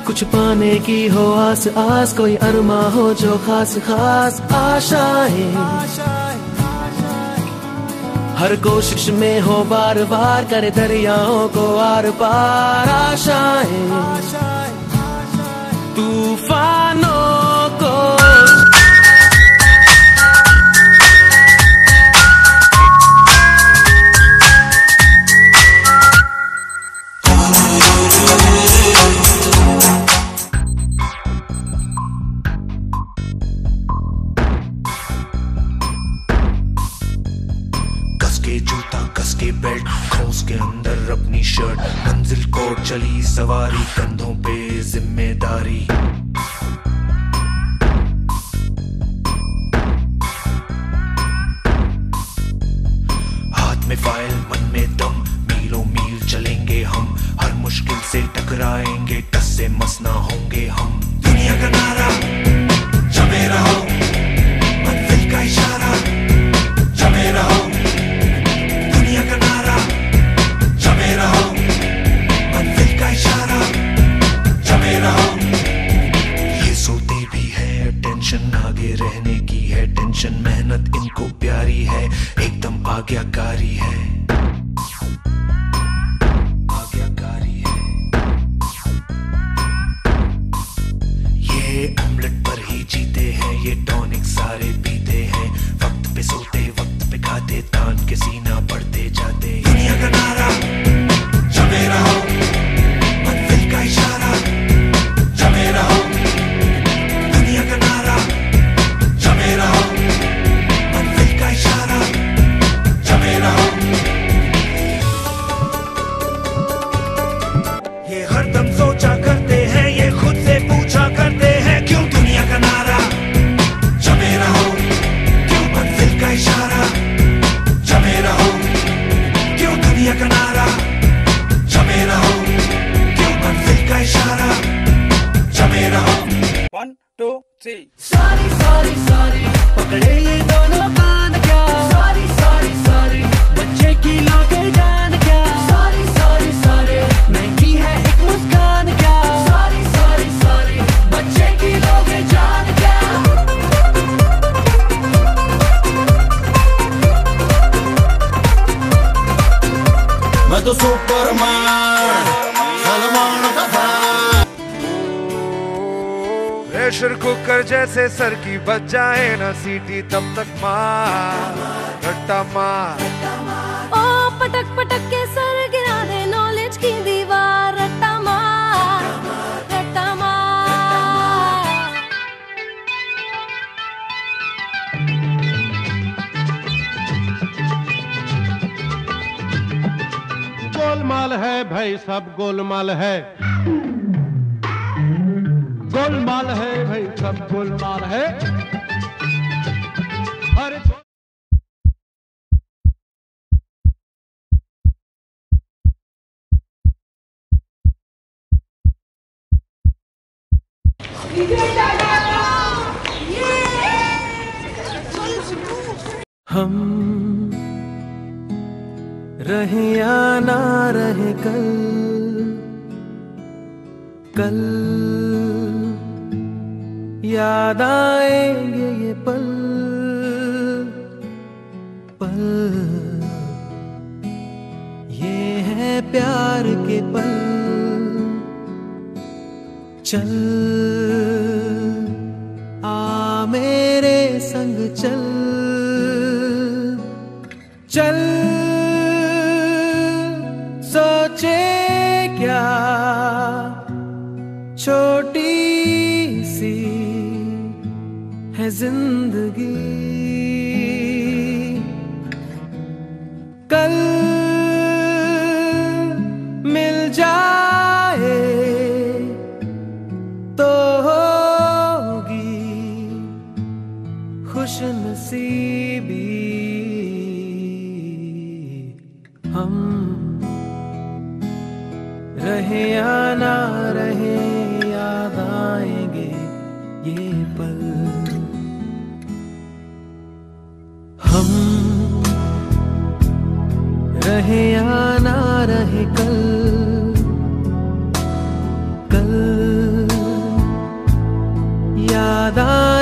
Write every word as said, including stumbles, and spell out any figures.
कुछ पाने की हो आस आस, कोई अरमा हो जो खास खास आशाएं, हर कोशिश में हो बार बार करे दरियाओं को आर पार आशाएं, तूफानों को जूता कस के बेल्ट खोस के अंदर अपनी शर्ट, मंजिल को चली सवारी कंधों पे जिम्मेदारी। हाथ में फाइल मन में दम, मीलों मील चलेंगे हम, हर मुश्किल से टकराएंगे टस से मस ना होंगे हम। दुनिया का नारा जमे रहो, मंजिल का इशारा जमे रहो, दुनिया का नारा जमे रहो, मंजिल का इशारा जमे रहो। ये सोते भी है टेंशन आगे रहने की है टेंशन, मेहनत इनको प्यारी है एकदम आज्ञाकारी है, आज्ञाकारी है। ये ऑमलेट पर ही जीते हैं, ये टॉनिक सारे पीते हैं, वक्त पे सोते वक्त पे खाते, तान के सीना बढ़ते जाते। दुनिया का नारा जमे रहो, मंजिल का इशारा जमे रहो, दुनिया का नारा जमे रहो, मंजिल का इशारा जमे रहो। ये हरदम सोचा करते हैं, ये खुद से पूछा करते हैं, क्यों दुनिया का नारा जमे रहो, क्यों मंजिल का इशारा जमे रहो, क्यों दुनिया का नारा जमे रहो, क्यों मंजिल का इशारा जमे रहो। One two three. Sorry sorry sorry पकड़े ये दोनों कान क्या, सॉरी सॉरी सॉरी बच्चे की लोगे जान क्या, सॉरी सॉरी सॉरी महंगी है एक मुस्कान क्या, सॉरी सॉरी सॉरी बच्चे की लोगे जान क्या। मैं तो सुपरमैन सलमान का फैन। प्रेशर कुकर जैसे सर की बच जाए ना सीटी, तब तक मार रट्टा मार। ओ पटक पटक के सर गिरा दे नॉलेज की दीवार, रट्टा मार रट्टा मार। गोलमाल है भाई सब गोलमाल है, गोलमाल है भाई सब गोलमाल है। अरे हम रहे या ना रहे कल, कल याद आएंगे ये पल पल, ये है प्यार के पल। चल आ मेरे संग चल, चल सोचे क्या छोटी सी है जिंदगी, कल मिल जाए तो होगी खुशनसीबी। हम रहे या ना रहे याद आएंगे ये पल। हम रहे या ना रहे कल, कल वफादार